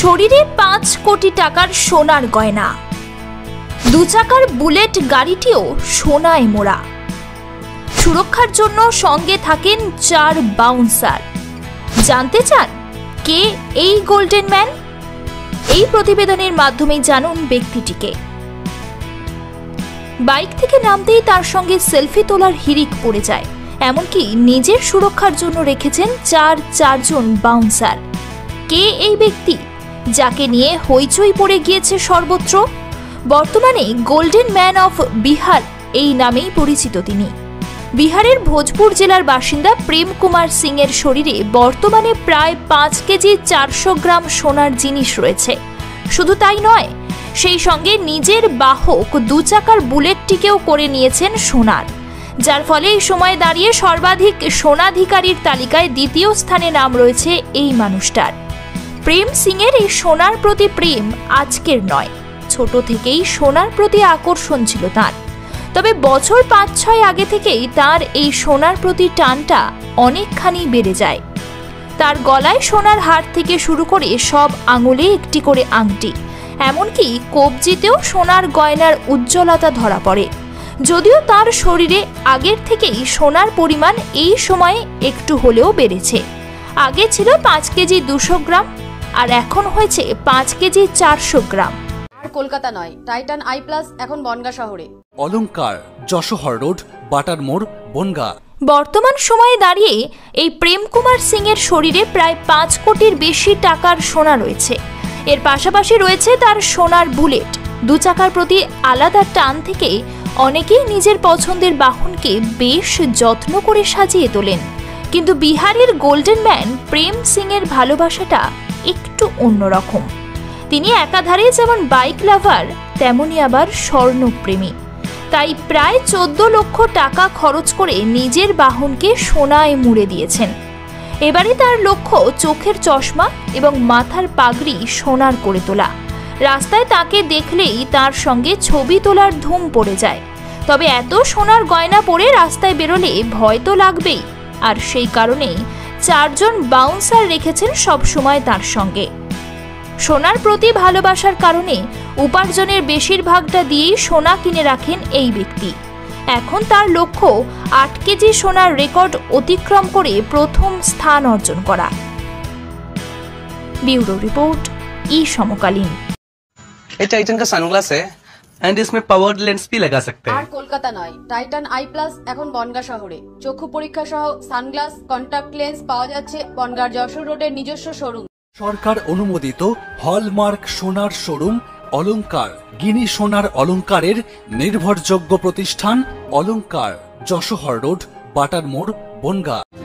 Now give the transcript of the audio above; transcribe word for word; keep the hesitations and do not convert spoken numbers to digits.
শরীরে পাঁচ কোটি টাকার সোনার গয়না, দু চাকার বুলেট গাড়িটিও সোনায় মোড়া। সুরক্ষার জন্য সঙ্গে থাকেন চার বাউন্সার। জানতে চান কে এই গোল্ডেন ম্যান? এই প্রতিবেদনের মাধ্যমে জানুন ব্যক্তিটিকে। বাইক থেকে নামতেই তার সঙ্গে সেলফি তোলার হিড়িক পড়ে যায়, এমনকি নিজের সুরক্ষার জন্য রেখেছেন চার চারজন বাউন্সার। কে এই ব্যক্তি যাকে নিয়ে হইচই পড়ে গিয়েছে সর্বত্র? বর্তমানে গোল্ডেন ম্যান অফ বিহার এই নামেই পরিচিত তিনি। বিহারের ভোজপুর জেলার বাসিন্দা প্রেম কুমার সিং এর শরীরে বর্তমানে প্রায় পাঁচ কেজি চারশো গ্রাম সোনার জিনিস রয়েছে। শুধু তাই নয়, সেই সঙ্গে নিজের বাহক দু চাকার বুলেটটিকেও করে নিয়েছেন সোনার, যার ফলে এই সময় দাঁড়িয়ে সর্বাধিক সোনাধিকারীর তালিকায় দ্বিতীয় স্থানে নাম রয়েছে এই মানুষটার। প্রেম সিং এর এই সোনার প্রতি প্রেম আজকের নয়, ছোট থেকেই সোনার প্রতি আকর্ষণ ছিল তার। তবে বছর পাঁচ ছয় আগে থেকেই তার এই সোনার প্রতি টানটা অনেকখানি বেড়ে যায়। তার গলায় সোনার হার থেকে শুরু করে সব আঙুলে একটি করে আংটি, এমনকি কবজিতেও সোনার গয়নার উজ্জ্বলতা ধরা পড়ে। যদিও তার শরীরে আগের থেকেই সোনার পরিমাণ এই সময়ে একটু হলেও বেড়েছে। আগে ছিল পাঁচ কেজি দুশো গ্রাম, আর এখন হয়েছে পাঁচ কেজি চারশো গ্রাম। আর কলকাতা নয়, টাইটান আই প্লাস এখন বনগা শহরে। অলংকার, যশোহর রোড, বাটার মোড়, বনগা। বর্তমান সময়ে দাঁড়িয়ে এই প্রেম কুমার সিং এর শরীরে প্রায় পাঁচ কোটির বেশি টাকার সোনা রয়েছে। এর পাশাপাশি রয়েছে তার সোনার বুলেট। দু চাকার প্রতি আলাদা টান থেকে অনেকেই নিজের পছন্দের বাহনকে বেশ যত্ন করে সাজিয়ে তোলেন। কিন্তু বিহারের গোল্ডেন ম্যান প্রেম সিং এর ভালোবাসাটা একটু অন্যরকম। তিনি একাধারে যেমন বাইক লাভার, তেমনি আবার স্বর্ণপ্রেমী। তাই প্রায় চোদ্দ লক্ষ টাকা খরচ করে নিজের বাহনকে সোনায় মুড়ে দিয়েছেন। এবারে তার লক্ষ্য চোখের চশমা এবং মাথার পাগড়ি সোনার করে তোলা। রাস্তায় তাকে দেখলেই তার সঙ্গে ছবি তোলার ধুম পড়ে যায়। তবে এত সোনার গয়না পরে রাস্তায় বেরোলে ভয় তো লাগবেই, আর সেই কারণেই চারজন বাউন্সার রেখেছেন সবসময় তার সঙ্গে। সোনার প্রতি ভালোবাসার কারণে উপার্জনের বেশিরভাগটা দিয়েই সোনা কিনে রাখেন এই ব্যক্তি। এখন তার লক্ষ্য আট কেজি সোনার রেকর্ড অতিক্রম করে প্রথম স্থান অর্জন করা। ब्यूरो रिपोर्ट, ई समकालीन। ये टाइटन का सनग्लास है एंड इसमें पावर्ड लेंस भी लगा सकते हैं। আর কলকাতা নয়, টাইটান আই প্লাস এখন বনগা শহরে। চক্ষু পরীক্ষা সহ সানগ্লাস, কন্টাক্ট লেন্স পাওয়া যাচ্ছে বনগার যশোর রোডের নিজস্ব শোরুম। সরকার অনুমোদিত হলমার্ক সোনার শোরুম অলংকার, গিনি সোনার অলংকারের নির্ভরযোগ্য প্রতিষ্ঠান অলংকার, যশোহর রোড, বাটার মোড়, বনগা।